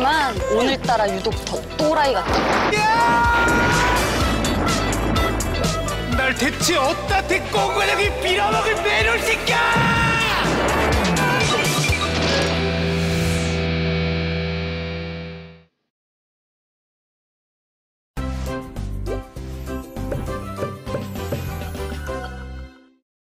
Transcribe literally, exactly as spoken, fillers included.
하지만 오늘따라 유독 더 또라이 같아. 날 대체 어디다 데리고 온 거냐, 이 빌어먹을 매를 새끼야!